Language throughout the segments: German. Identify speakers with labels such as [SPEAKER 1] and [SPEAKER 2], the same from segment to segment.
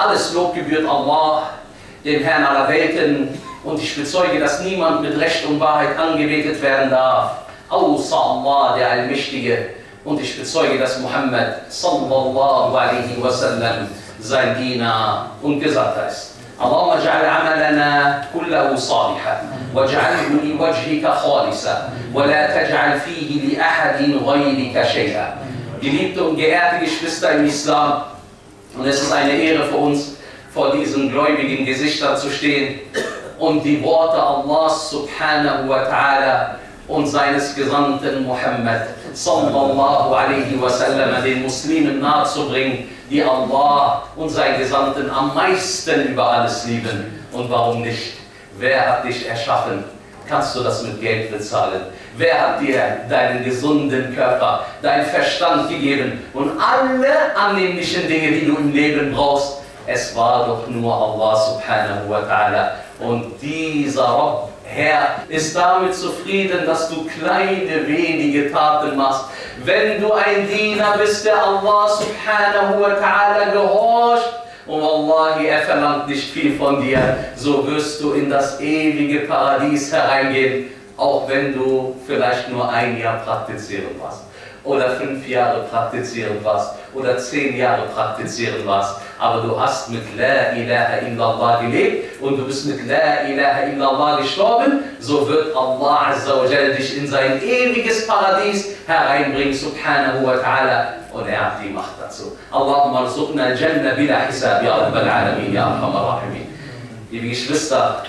[SPEAKER 1] Alles Lob gebührt Allah, dem Herrn aller Welten, und ich bezeuge, dass niemand mit Recht und Wahrheit angebetet werden darf, außer Allah, der Allmächtige. Und ich bezeuge, dass Muhammad sallallahu alaihi wasallam sein Diener und Gesandter ist. اللهم اجعل عملنا كله صالحا واجعله لوجهك خالصا ولا تجعل فيه لأحد غيرك شيئا. Geliebte und geehrte Geschwister im Islam, und es ist eine Ehre für uns, vor diesen gläubigen Gesichtern zu stehen und die Worte Allahs subhanahu wa ta'ala und seines Gesandten Muhammad sallallahu alaihi wasallam den Muslimen nahezubringen, die Allah und seinen Gesandten am meisten über alles lieben. Und warum nicht? Wer hat dich erschaffen? Kannst du das mit Geld bezahlen? Wer hat dir deinen gesunden Körper, deinen Verstand gegeben und alle annehmlichen Dinge, die du im Leben brauchst? Es war doch nur Allah subhanahu wa ta'ala. Und dieser Rabb, Herr, ist damit zufrieden, dass du kleine, wenige Taten machst. Wenn du ein Diener bist, der Allah subhanahu wa ta'ala gehorcht, und Wallahi, er verlangt nicht viel von dir, so wirst du in das ewige Paradies hereingehen, auch wenn du vielleicht nur ein Jahr praktizieren warst, oder 5 Jahre praktizieren warst, oder 10 Jahre praktizieren warst. Aber du hast mit La ilaha illallah gelebt und du bist mit La ilaha illallah gestorben, so wird Allah azza wa jalla dich in sein ewiges Paradies hereinbringen, subhanahu wa ta'ala. Und er hat die Macht dazu. Allahumma arzuqna al-Jannah bila hisab, ya Rabbal Alamin, ya Arhamar Rahimin. Liebe Geschwister,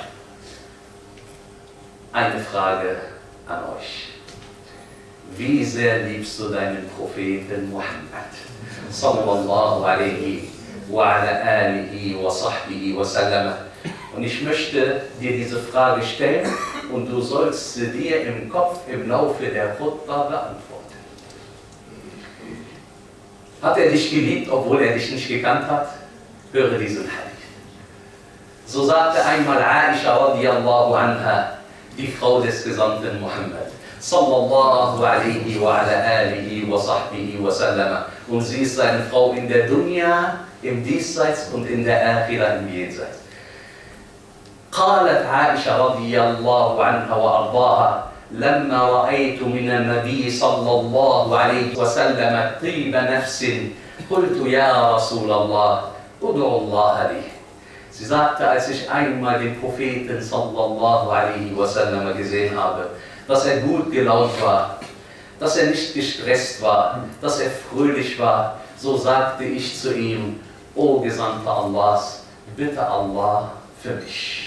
[SPEAKER 1] eine Frage an euch. Wie sehr liebst du deinen Propheten Muhammad sallallahu alaihi wa ala alihi wa sahbihi wa sallam? Und ich möchte dir diese Frage stellen und du sollst sie dir im Kopf im Laufe der Khutbah beantworten. Hat er dich geliebt, obwohl er dich nicht gekannt hat? Höre diesen Hadith. So sagte einmal Aisha radiyallahu anha, die Frau des Gesandten Muhammad sallallahu alaihi wa ala alihi wa sahbihi wa sallam. Und sie ist seine Frau in der Dunya, im Diesseits und in der Akhirah, im Jenseits. قالت عائشة رضي الله عنها وأرضاها لما رأيت من النبي صلى الله عليه وسلم طيب نفس قلت يا رسول الله ادعو الله لي. Sie sagte, als ich einmal den Propheten sallallahu alaihi wasallam gesehen habe, dass er gut gelaunt war, dass er nicht gestresst war, dass er fröhlich war, so sagte ich zu ihm, O Gesandter Allahs, bitte Allah für mich.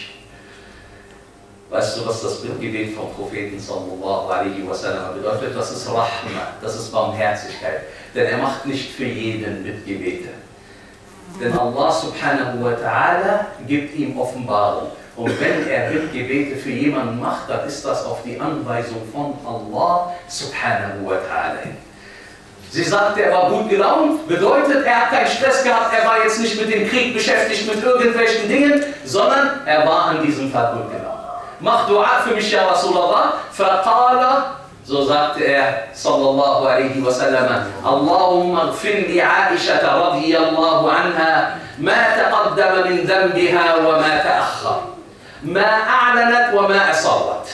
[SPEAKER 1] Weißt du, was das Bittgebet vom Propheten sallallahu alaihi wasallam bedeutet? Das ist Rahma, das ist Barmherzigkeit. Denn er macht nicht für jeden Bittgebete. Denn Allah subhanahu wa ta'ala gibt ihm Offenbarung. Und wenn er Bittgebete für jemanden macht, dann ist das auf die Anweisung von Allah subhanahu wa ta'ala hin. Sie sagte, er war gut gelaunt, bedeutet, er hat keinen Stress gehabt, er war jetzt nicht mit dem Krieg beschäftigt, mit irgendwelchen Dingen, sondern er war an diesem Tag gut gelaunt. Mach Dua für mich, ya Rasulallah. Faqala, so sagte er, sallallahu alaihi wasallam, Allahumma gfir li Aisha radiyallahu anha, ma taqaddama min dhanbiha wa ma ta'akhkhar, ma a'lanat wa ma asarrat.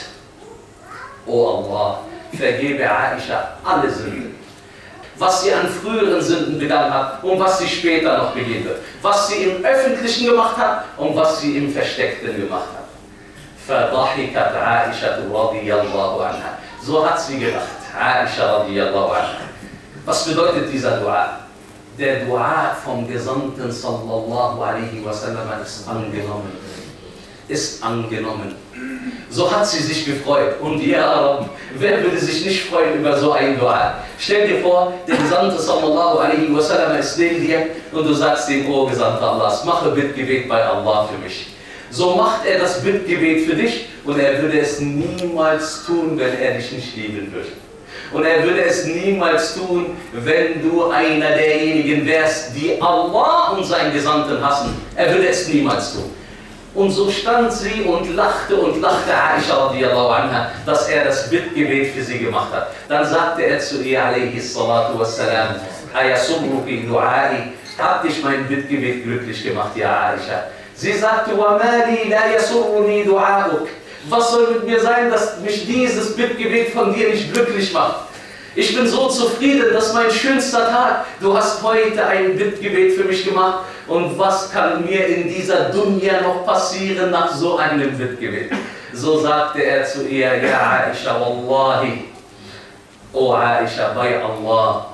[SPEAKER 1] O Allah, vergebe Aisha alle Sünden, was sie an früheren Sünden begangen hat und was sie später noch begehen wird, was sie im Öffentlichen gemacht hat und was sie im Versteckten gemacht hat. فضحكت عائشة رضي الله عنها. So hat sie gelacht, Aisha radiyallahu anha. Was bedeutet dieser Dua? Der Dua vom Gesandten sallallahu alaihi wasallam ist angenommen. Ist angenommen. So hat sie sich gefreut. Und ja, Rabb, wer würde sich nicht freuen über so ein Dua? Stell dir vor, der Gesandte sallallahu alaihi wasallam ist neben dir und du sagst ihm, O Gesandter Allahs, mache Bittgebet bei Allah für mich. So macht er das Bittgebet für dich und er würde es niemals tun, wenn er dich nicht lieben würde. Und er würde es niemals tun, wenn du einer derjenigen wärst, die Allah und seinen Gesandten hassen. Er würde es niemals tun. Und so stand sie und lachte Aisha radiyallahu anha, dass er das Bittgebet für sie gemacht hat. Dann sagte er zu ihr, alayhi salatu wassalam, ayasurruki du'ai, Hat dich mein Bittgebet glücklich gemacht, ja Aisha? Sie sagte, وَمَالِي لَا يَسُرُّنِي دُعَاؤُكَ. Was soll mit mir sein, dass mich dieses Bittgebet von dir nicht glücklich macht? Ich bin so zufrieden, das ist mein schönster Tag. Du hast heute ein Bittgebet für mich gemacht. Und was kann mir in dieser Dunya noch passieren nach so einem Bittgebet? So sagte er zu ihr, ja Aisha, Wallahi, O Aisha, bei Allah,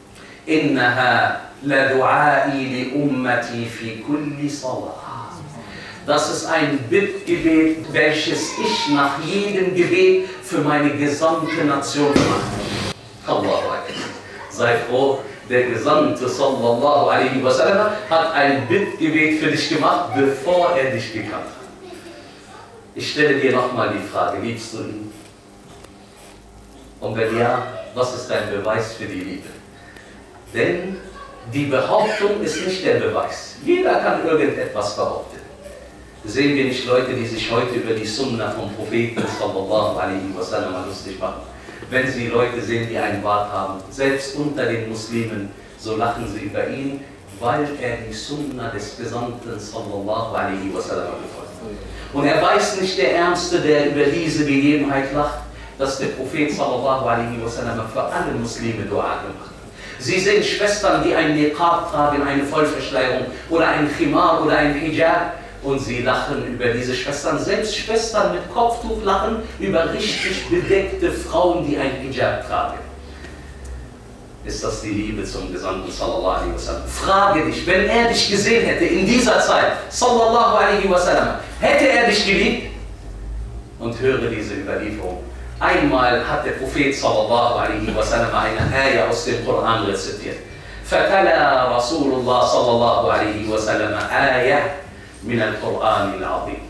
[SPEAKER 1] innaha la du'ai li ummati fi kulli salah. Das ist ein Bittgebet, welches ich nach jedem Gebet für meine gesamte Nation mache. Allahu Akbar. Sei froh, der Gesandte sallallahu alaihi wasallam hat ein Bittgebet für dich gemacht, bevor er dich gekannt hat. Ich stelle dir nochmal die Frage, liebst du ihn? Und wenn ja, was ist dein Beweis für die Liebe? Denn die Behauptung ist nicht der Beweis. Jeder kann irgendetwas behaupten. Sehen wir nicht Leute, die sich heute über die Sunna vom Propheten sallallahu alaihi wasallam lustig machen? Wenn sie Leute sehen, die einen Bart haben, selbst unter den Muslimen, so lachen sie über ihn, weil er die Sunna des Gesandten sallallahu alaihi wasallam befolgt. Und er weiß nicht der Ärmste, der über diese Gegebenheit lacht, dass der Prophet sallallahu alaihi wasallam für alle Muslime Dua gemacht hat. Sie sehen Schwestern, die einen Niqab tragen, eine Vollverschleierung oder ein Khimar oder ein Hijab, und sie lachen über diese Schwestern. Selbst Schwestern mit Kopftuch lachen über richtig bedeckte Frauen, die ein Hijab tragen. Ist das die Liebe zum Gesandten sallallahu alaihi wasallam? Frage dich, wenn er dich gesehen hätte in dieser Zeit, sallallahu alaihi wasallam, hätte er dich geliebt? Und höre diese Überlieferung. Einmal hat der Prophet sallallahu alaihi wasallam eine Ayah aus dem Koran rezitiert. فَتَلَا رَسُولُ اللَّهِ صَلَّى اللَّهُ عَلَيْهِ وَسَلَّمَ آيَةً من القرآن العظيم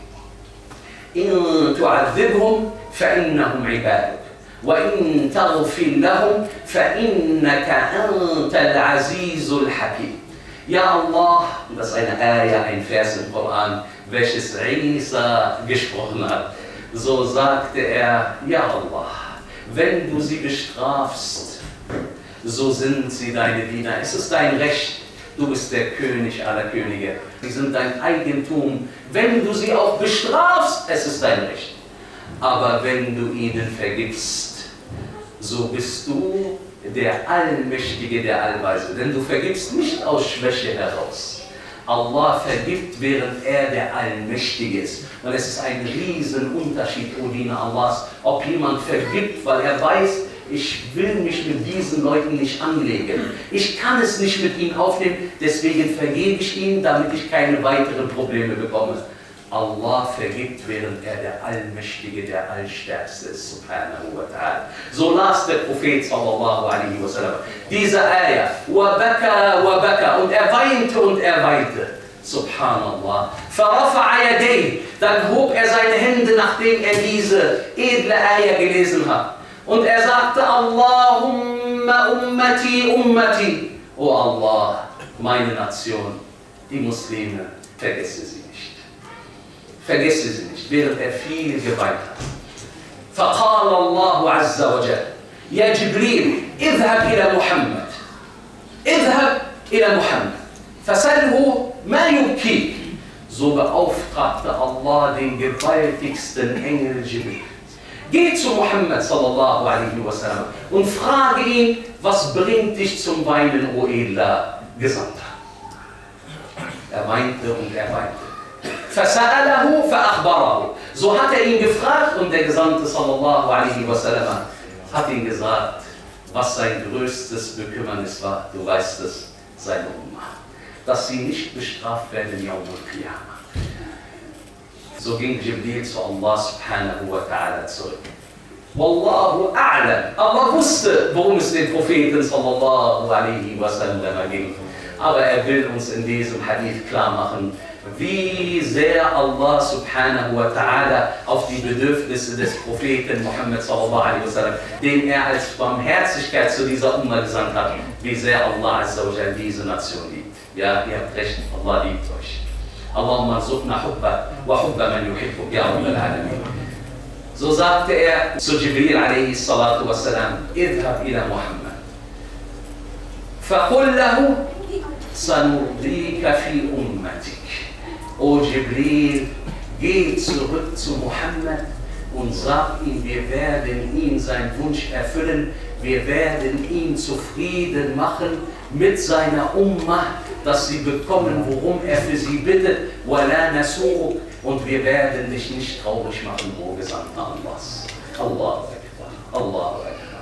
[SPEAKER 1] إن تعذبهم فإنهم عبادك وإن تغفر لهم فإنك أنت العزيز الحكيم. Ja Allah, das ist eine Ayah, ein Vers im Koran, welches Isa gesprochen hat. So sagte er, ja Allah, wenn du sie bestrafst, so sind sie deine Diener. Es ist dein Recht. Du bist der König aller Könige. Sie sind dein Eigentum. Wenn du sie auch bestrafst, es ist dein Recht. Aber wenn du ihnen vergibst, so bist du der Allmächtige, der Allweise. Denn du vergibst nicht aus Schwäche heraus. Allah vergibt, während er der Allmächtige ist. Und es ist ein Riesenunterschied, O Diener Allahs, ob jemand vergibt, weil er weiß, ich will mich mit diesen Leuten nicht anlegen. Ich kann es nicht mit ihnen aufnehmen, deswegen vergebe ich ihnen, damit ich keine weiteren Probleme bekomme. Allah vergibt, während er der Allmächtige, der Allstärkste ist, subhanahu wa ta'ala. So las der Prophet sallallahu alaihi wasallam diese Ayah, وَبَكَى وَبَكَى, und er weinte und er weinte. Subhanallah. فَرَفَعَ يَدَيْهِ, dann hob er seine Hände, nachdem er diese edle Ayah gelesen hat. Und er sagte, Allahumma ummati ummati. O Allah, meine Nation, die Muslime, vergesse sie nicht. Vergesse sie nicht, während er viel geweint hat. فقال الله عز وجل يا جبريل اذهب إلى محمد اذهب إلى محمد فسأله ما يبكيك. So beauftragte Allah den gewaltigsten Engel Jibril. Geh zu Muhammad sallallahu alaihi wasallam und frage ihn, was bringt dich zum Weinen, O edler Gesandter? Er weinte und er weinte. فَسَأَلَهُ فَأَخْبَرَهُ. So hat er ihn gefragt und der Gesandte sallallahu alaihi wasallam hat ihm gesagt, was sein größtes Bekümmernis war. Du weißt es, seine Ummah. Dass sie nicht bestraft werden, Yawm al-Qiyamah. So ging Jibril zu Allah subhanahu wa ta'ala zurück. Wallahu a'lam. Allah wusste, worum es den Propheten sallallahu alaihi wasallam ging. Aber er will uns in diesem Hadith klar machen, wie sehr Allah subhanahu wa ta'ala auf die Bedürfnisse des Propheten Muhammad sallallahu alaihi wasallam, den er als Barmherzigkeit zu dieser Umma gesandt hat, wie sehr Allah azza wa jalla diese Nation liebt. Ja, ihr habt recht, Allah liebt euch. Allahumma arzuqna hubba wa hubba man yuhibbuk, ya Rabbal Alamin. So sagte er zu Jibril alaihi salatu wassalam, idhab ila Muhammad. Faqul lahu, sanurdika fi ummatik. O Jibril, geh zurück zu Muhammad und sag ihm, wir werden ihm seinen Wunsch erfüllen, wir werden ihn zufrieden machen mit seiner Ummah, dass sie bekommen, worum er für sie bittet, wala nasu'uk, und wir werden dich nicht traurig machen, o Gesandter Allahs. Allahu Akbar, Allahu Akbar.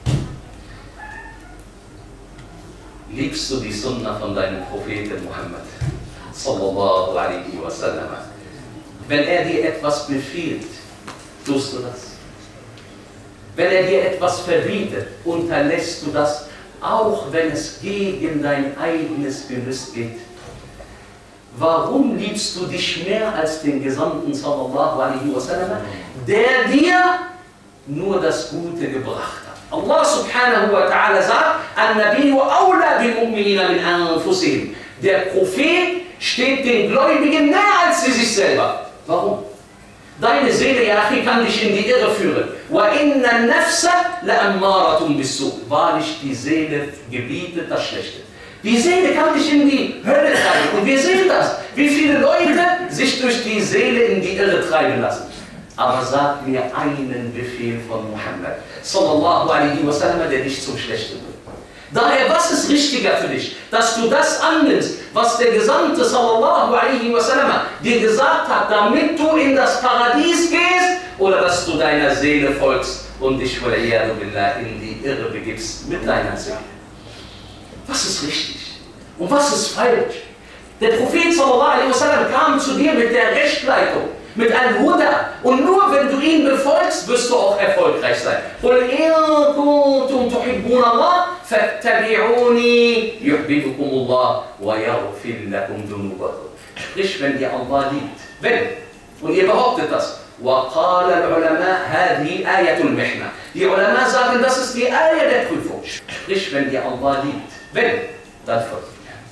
[SPEAKER 1] Liebst du die Sunna von deinem Propheten Muhammad? Sallallahu alaihi wasallam. Wenn er dir etwas befiehlt, tust du das. Wenn er dir etwas verbietet, unterlässt du das, auch wenn es gegen dein eigenes Gelüst geht. Warum liebst du dich mehr als den Gesandten sallallahu alaihi wasallam, der dir nur das Gute gebracht hat? Allah subhanahu wa ta'ala sagt, An-Nabiyyu awla bil mu'minina min anfusihim. Der Prophet steht den Gläubigen näher als sie sich selber. Warum? Deine Seele, ja, kann dich in die Irre führen. Wa inna an-nafsa la'ammaratun bis-su'. Wahrlich, die Seele gebietet das Schlechte. Die Seele kann dich in die Hölle treiben. Und wir sehen das, wie viele Leute sich durch die Seele in die Irre treiben lassen. Aber sag mir einen Befehl von Muhammad sallallahu alaihi wasallam, der dich zum Schlechten bringt. Daher, was ist richtiger für dich? Dass du das annimmst, was der Gesandte sallallahu alaihi wasallam dir gesagt hat, damit du in das Paradies gehst, oder dass du deiner Seele folgst und dich in die Irre begibst mit deiner Seele. Was ist richtig und was ist falsch? Der Prophet sallallahu alaihi wasallam kam zu dir mit der Rechtleitung, mit einem Huda, und nur wenn du ihn befolgst, wirst du auch erfolgreich sein. قُلْ إِن كُنتُمْ تُحِبُّونَ اللَّهَ فَاتَّبِعُونِي يُحْبِبُكُمُ اللَّهُ وَيَغْفِرْ لَكُمْ ذُنُوبَكُم. Sprich, wenn ihr Allah liebt. Wenn. Und ihr behauptet das. وَقَالَ الْعُلَمَاءُ هَذِهِ آيَةُ الْمِحْنَةِ. Die Ulama sagen, das ist die Ayah der Prüfung. Sprich, wenn ihr Allah liebt. Wenn, dann folgt.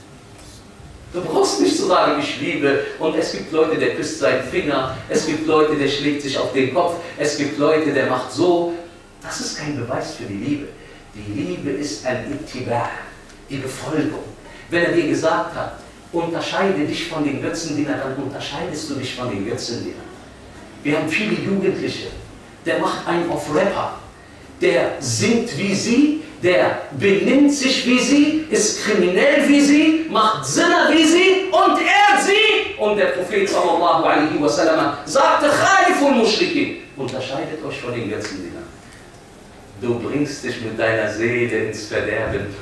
[SPEAKER 1] Du brauchst nicht zu sagen, ich liebe, und es gibt Leute, der küsst seinen Finger, es gibt Leute, der schlägt sich auf den Kopf, es gibt Leute, der macht so. Das ist kein Beweis für die Liebe. Die Liebe ist ein Ittiba', die Befolgung. Wenn er dir gesagt hat, unterscheide dich von den Götzendienern, dann unterscheidest du dich von den Götzendienern. Wir haben viele Jugendliche, der macht einen auf Rapper, der singt wie sie, der benimmt sich wie sie, ist kriminell wie sie, macht Sinner wie sie und ehrt sie. Und der Prophet sallallahu alaihi wasallam sagte, Khaliful Mushrikin, unterscheidet euch von den Götzendienern. Du bringst dich mit deiner Seele ins Verderben.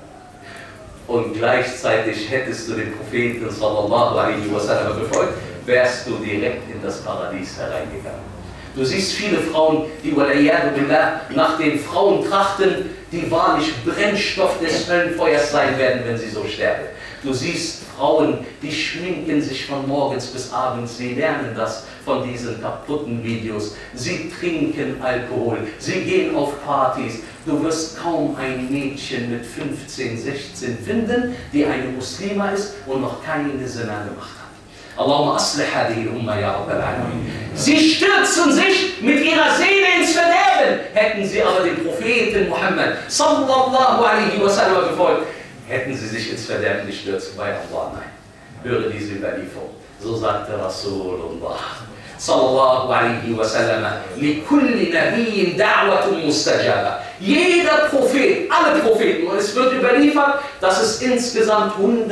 [SPEAKER 1] Und gleichzeitig hättest du den Propheten sallallahu alaihi wasallam befolgt, wärst du direkt in das Paradies hereingegangen. Du siehst viele Frauen, die nach den Frauen trachten, die wahrlich Brennstoff des Höllenfeuers sein werden, wenn sie so sterben. Du siehst Frauen, die schminken sich von morgens bis abends, sie lernen das von diesen kaputten Videos. Sie trinken Alkohol, sie gehen auf Partys. Du wirst kaum ein Mädchen mit 15, 16 finden, die eine Muslima ist und noch keine Zina gemacht hat. Allahumma aslih hadhihi al-umma ya Rabbal Alamin. Sie stürzen sich mit ihrer Seele ins Verderben. Hätten sie aber den Propheten Muhammad sallallahu alaihi wasallam befolgt, hätten sie sich ins Verderben gestürzt. Bei Allah, nein. Höre diese Überlieferung. So sagte Rasulullah sallallahu alaihi wasallam, likulli nabiyyin da'watun mustajaba. Jeder Prophet, alle Propheten, und es wird überliefert, dass es insgesamt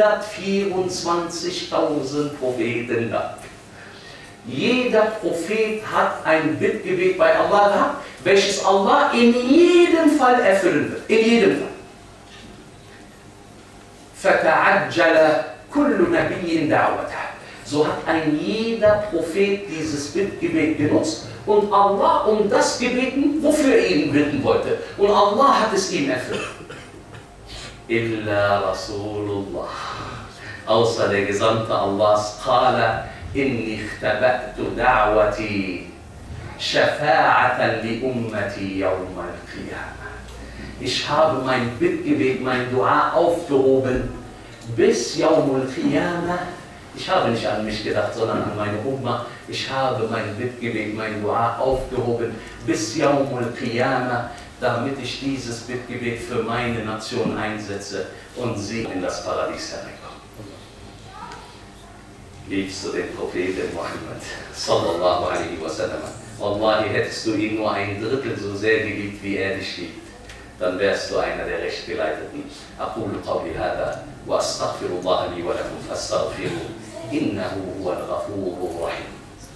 [SPEAKER 1] 124.000 Propheten gab. Jeder Prophet hat ein Bittgebet bei Allah gehabt, welches Allah in jedem Fall erfüllen wird. In jedem Fall. فَتَعَجَّلَ كُلُّ نَبِيٍّ دَعْوَتَهُ. So hat ein jeder Prophet dieses Bittgebet genutzt und Allah um das gebeten, wofür er ihn bitten wollte. Und Allah hat es ihm erfüllt. Illa Rasulullah. Außer der Gesandte Allahs, qala inni ikhtaba'tu da'wati shafa'atan li ummati yawm al-qiyamah. Ich habe mein Bittgebet, mein Dua aufgehoben bis Yawm al-Qiyamah. Ich habe nicht an mich gedacht, sondern an meine Umma. Ich habe mein Bittgebet, mein Dua aufgehoben bis Yawm al-Qiyamah, damit ich dieses Bittgebet für meine Nation einsetze und sie in das Paradies hereinkommen. Liebst du den Propheten Muhammad sallallahu alaihi wasallam? Wallahi, hättest du ihn nur ein Drittel so sehr geliebt, wie er dich liebt, dann wärst du einer der Rechtgeleiteten. Aqulu qawli hada wa astaghfirullah li wa lakum fastaghfiruhu innahu huwal ghafurur rahim.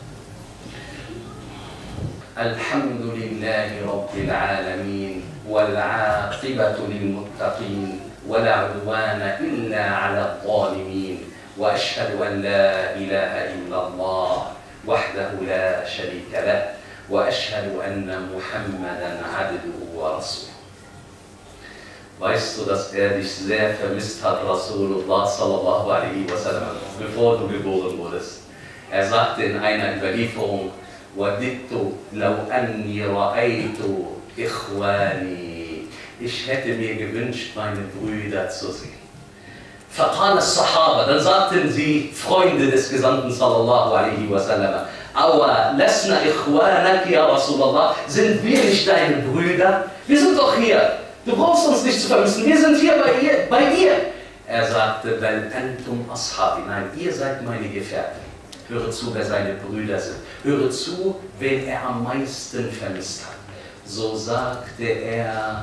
[SPEAKER 1] Alhamdulillahi rabbil alamin wal 'aqibatu lil muttaqin wa la 'udwana illa 'alal zalimin. وأشهد أن لا إله إلا الله وحده لا شريك له وأشهد أن محمدا عبده ورسوله. Weißt du, dass er dich sehr vermisst hat, Rasulullah sallallahu alaihi wasallam, bevor du geboren wurdest? Er sagte in einer Überlieferung: وَدِدْتُ لَوْ أَنِّي رَأَيْتُ إِخْوَانِي. Ich hätte mir gewünscht, meine Brüder zu sehen. فقال الصحابة, dann sagten sie, Freunde des Gesandten sallallahu alaihi wasallam: Awa lasna ikhwanak ya Rasulallah, sind wir nicht deine Brüder? Wir sind doch hier, du brauchst uns nicht zu vermissen, wir sind hier bei dir. Er sagte: Bal antum ashabi, nein, ihr seid meine Gefährten. Höre zu, wer seine Brüder sind. Höre zu, wen er am meisten vermisst hat. So sagte er: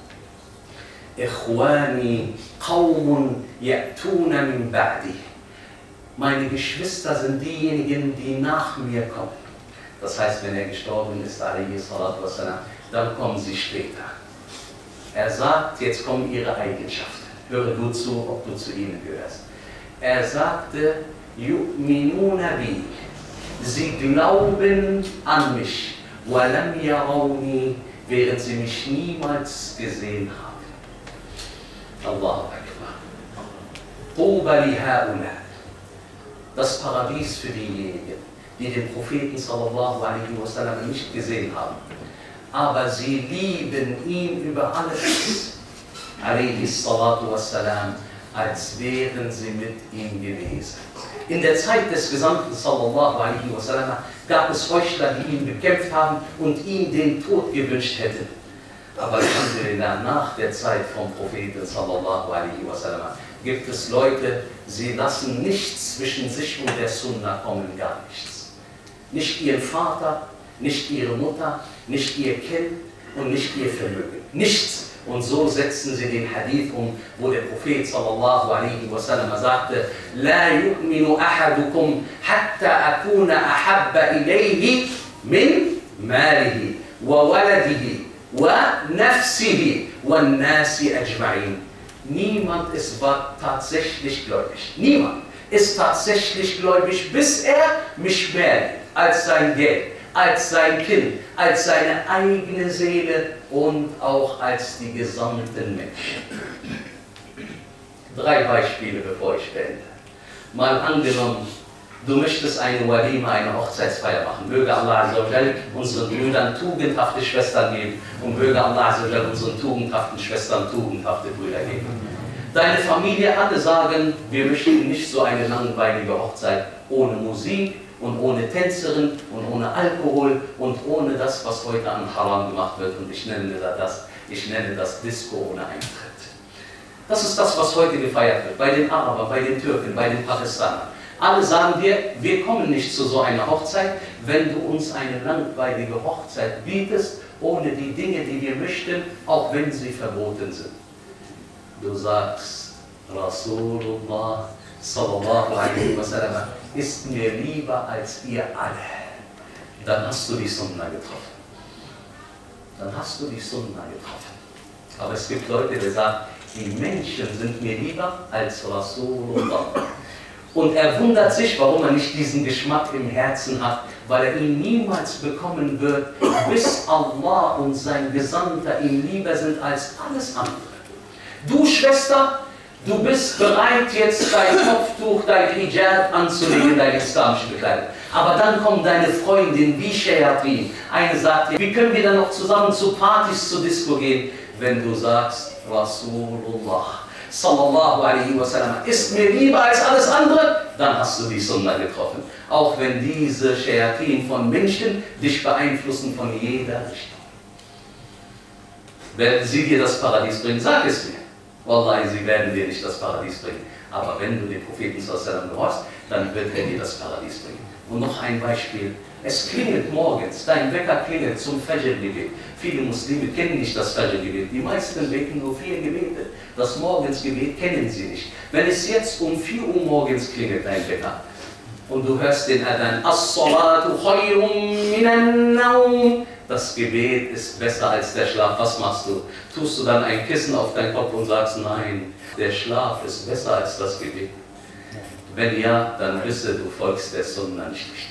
[SPEAKER 1] Ikhwani qawmun ya'tuna min ba'di. Meine Geschwister sind diejenigen, die nach mir kommen. Das heißt, wenn er gestorben ist, alaihi salatu wassalam, dann kommen sie später. Er sagt, jetzt kommen ihre Eigenschaften. Höre gut zu, ob du zu ihnen gehörst. Er sagte: Yu'minuna bi. Sie glauben an mich. Wa lam yarawni, während sie mich niemals gesehen haben. Allahu Akbar. Tuba li haula. Das Paradies für diejenigen, die den Propheten sallallahu alaihi wasallam nicht gesehen haben, aber sie lieben ihn über alles, alaihi salatu wassalam, als wären sie mit ihm gewesen. In der Zeit des Gesandten sallallahu alaihi wasallam gab es Heuchler, die ihn bekämpft haben und ihm den Tod gewünscht hätten. Aber alhamdulillah, nach der Zeit vom Propheten sallallahu alaihi wasallam gibt es Leute, sie lassen nichts zwischen sich und der Sunna kommen, gar nichts. Nicht ihren Vater, nicht ihre Mutter, nicht ihr Kind und nicht ihr Vermögen. Nichts. Und so setzen sie den Hadith um, wo der Prophet sallallahu alaihi wasallam sagte: La yu'minu ahadukum hatta akuna ahabba ilayhi min malihi wa waladihi wa nafsihi wa nasi ajma'in. Niemand ist tatsächlich gläubig. Niemand ist tatsächlich gläubig, bis er mich mehr liebt als sein Geld, als sein Kind, als seine eigene Seele und auch als die gesamten Menschen. 3 Beispiele, bevor ich beende. Mal angenommen, du möchtest eine Walima, eine Hochzeitsfeier machen. Möge Allah Azza wa Jal unseren Brüdern tugendhafte Schwestern geben und möge Allah Azza wa Jal unseren tugendhaften Schwestern tugendhafte Brüder geben. Deine Familie, alle sagen, wir möchten nicht so eine langweilige Hochzeit ohne Musik und ohne Tänzerin und ohne Alkohol und ohne das, was heute an Haram gemacht wird. Und ich nenne das Disco ohne Eintritt. Das ist das, was heute gefeiert wird, bei den Arabern, bei den Türken, bei den Pakistanern. Alle sagen dir, wir kommen nicht zu so einer Hochzeit, wenn du uns eine langweilige Hochzeit bietest, ohne die Dinge, die wir möchten, auch wenn sie verboten sind. Du sagst, Rasulullah sallallahu alaihi wasallam ist mir lieber als ihr alle. Dann hast du die Sunna getroffen. Dann hast du die Sunna getroffen. Aber es gibt Leute, die sagen, die Menschen sind mir lieber als Rasulullah. Und er wundert sich, warum er nicht diesen Geschmack im Herzen hat, weil er ihn niemals bekommen wird, bis Allah und sein Gesandter ihm lieber sind als alles andere. Du Schwester, du bist bereit, jetzt dein Kopftuch, dein Hijab anzulegen, deine islamische Bekleidung. Aber dann kommt deine Freundin, wie Shayatin. Eine sagt dir, wie können wir dann noch zusammen zu Partys, zu Disco gehen, wenn du sagst, Rasulullah sallallahu alaihi wasallam ist mir lieber als alles andere, dann hast du die Sunna getroffen. Auch wenn diese Shayatin von Menschen dich beeinflussen von jeder Richtung. Werden sie dir das Paradies bringen, sag es mir. Wallahi, sie werden dir nicht das Paradies bringen. Aber wenn du den Propheten sallallahu alaihi wasallam gehorchst, dann wird er dir das Paradies bringen. Und noch ein Beispiel. Es klingelt morgens, dein Wecker klingelt zum Fajr-Gebet. Viele Muslime kennen nicht das Fajr-Gebet. Die meisten beten nur 4 Gebete. Das Morgensgebet kennen sie nicht. Wenn es jetzt um 4 Uhr morgens klingelt, dein Wecker, und du hörst den Adhan, As-salatu khayrun minan naum. Das Gebet ist besser als der Schlaf. Was machst du? Tust du dann ein Kissen auf deinen Kopf und sagst, nein, der Schlaf ist besser als das Gebet? Wenn ja, dann wisse, du folgst der Sunna nicht richtig.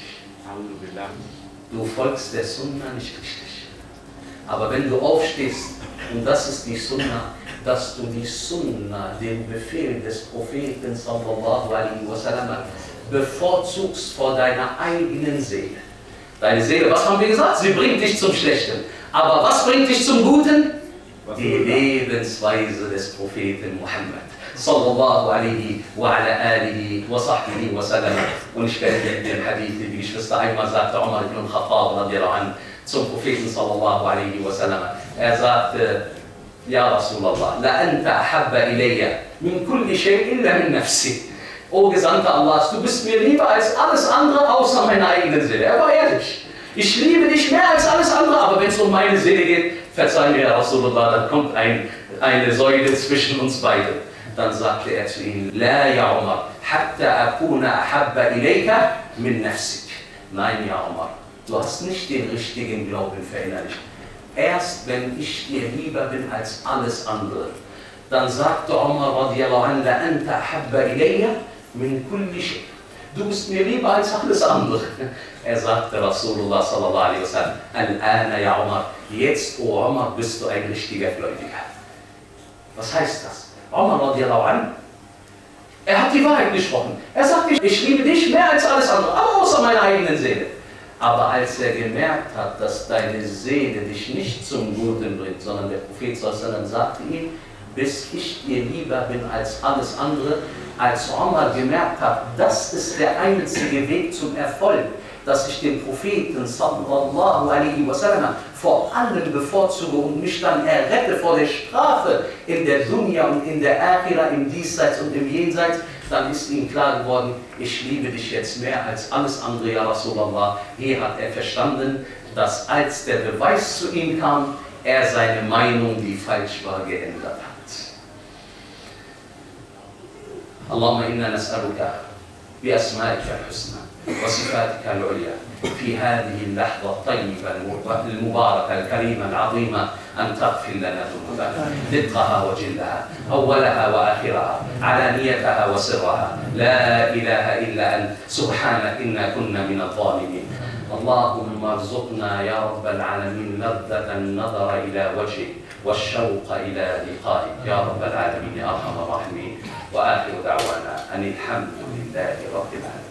[SPEAKER 1] Du folgst der Sunna nicht richtig. Aber wenn du aufstehst, und das ist die Sunna, dass du die Sunna, den Befehl des Propheten sallallahu alaihi wasallam, bevorzugst vor deiner eigenen Seele. Deine Seele, was haben wir gesagt? Sie bringt dich zum Schlechten. Aber was bringt dich zum Guten? Die Lebensweise des Propheten Muhammad sallallahu alaihi wa ala alihi wa sahbihi wa sallam. Und ich werde in dem Hadith, die Geschwister einmal sagte, Umar ibn al-Khattab radiallahu anhu zum Propheten sallallahu alaihi wa sallam. Er sagte, Ja Rasulallah, la anta ahabba ilayya min kulli shay illa min nafsi. O Gesandter Allahs, du bist mir lieber als alles andere außer meiner eigenen Seele. Er war ehrlich. Ich liebe dich mehr als alles andere, aber wenn es um meine Seele geht, verzeih mir, Rasulullah, dann kommt eine Säule zwischen uns beiden. Dann sagte er zu ihm, La ya Umar, hatta akuna ahabba ilayka min nafsik. Nein, ja Umar, du hast nicht den richtigen Glauben verinnerlicht. Erst wenn ich dir lieber bin als alles andere. Dann sagte Umar radiallahu anhu, La anta ahabba ilayya min kulli shay. Du bist mir lieber als alles andere. Er sagte Rasulullah sallallahu alaihi wasallam, Al-ana ya Umar, jetzt, O Umar, bist du ein richtiger Gläubiger. Was heißt das? Umar radiallahu anhu, er hat die Wahrheit gesprochen. Er sagte, ich liebe dich mehr als alles andere, aber außer meiner eigenen Seele. Aber als er gemerkt hat, dass deine Seele dich nicht zum Guten bringt, sondern der Prophet sallallahu alaihi wasallam sagte ihm, bis ich dir lieber bin als alles andere, als Umar gemerkt hat, das ist der einzige Weg zum Erfolg, dass ich den Propheten sallallahu alaihi wasallam vor allem bevorzuge und mich dann errette vor der Strafe in der Dunya und in der Akhira, im Diesseits und im Jenseits, dann ist ihm klar geworden, ich liebe dich jetzt mehr als alles andere, ja Rasulallah. Hier hat er verstanden, dass als der Beweis zu ihm kam, er seine Meinung, die falsch war, geändert hat. Allahumma inna nas'aluka bi asma'ika al-husna wa sifatika al-ulya في هذه اللحظة الطيبة المباركة الكريمة العظيمة أن تغفر لنا ذنوبنا دقها وجلها أولها وآخرها علانيتها وسرها لا إله إلا أنت سبحانك إنا كنا من الظالمين. اللهم ارزقنا يا رب العالمين لذة النظر إلى وجهك والشوق إلى لقائك يا رب العالمين يا أرحم الراحمين. وآخر دعوانا أن الحمد لله رب العالمين.